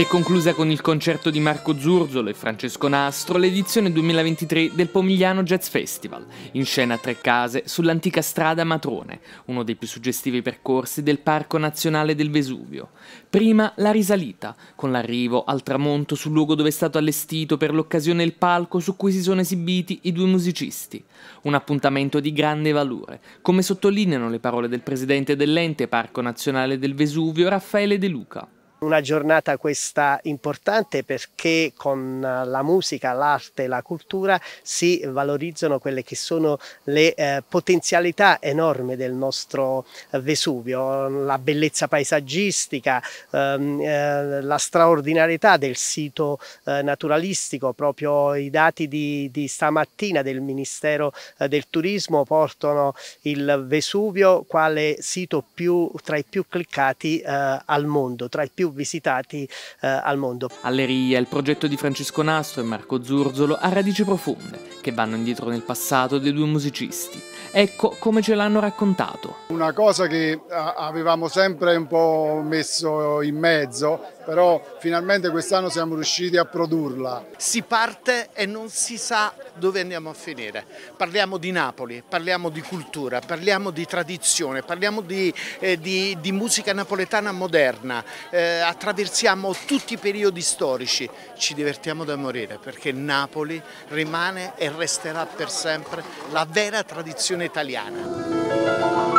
Si è conclusa con il concerto di Marco Zurzolo e Francesco Nastro l'edizione 2023 del Pomigliano Jazz Festival, in scena a Tre Case sull'antica strada Matrone, uno dei più suggestivi percorsi del Parco Nazionale del Vesuvio. Prima la risalita, con l'arrivo al tramonto sul luogo dove è stato allestito per l'occasione il palco su cui si sono esibiti i due musicisti. Un appuntamento di grande valore, come sottolineano le parole del presidente dell'ente Parco Nazionale del Vesuvio, Raffaele De Luca. Una giornata questa importante perché con la musica, l'arte e la cultura si valorizzano quelle che sono le potenzialità enormi del nostro Vesuvio, la bellezza paesaggistica, la straordinarietà del sito naturalistico. Proprio i dati di stamattina del Ministero del Turismo portano il Vesuvio quale sito tra i più cliccati al mondo, tra i più visitati al mondo. Alleria, il progetto di Francesco Nastro e Marco Zurzolo ha radici profonde, che vanno indietro nel passato dei due musicisti. Ecco come ce l'hanno raccontato. Una cosa che avevamo sempre un po' messo in mezzo, però finalmente quest'anno siamo riusciti a produrla. Si parte e non si sa dove andiamo a finire. Parliamo di Napoli, parliamo di cultura, parliamo di tradizione, parliamo di musica napoletana moderna, attraversiamo tutti i periodi storici, ci divertiamo da morire perché Napoli rimane e resterà per sempre la vera tradizione italiana.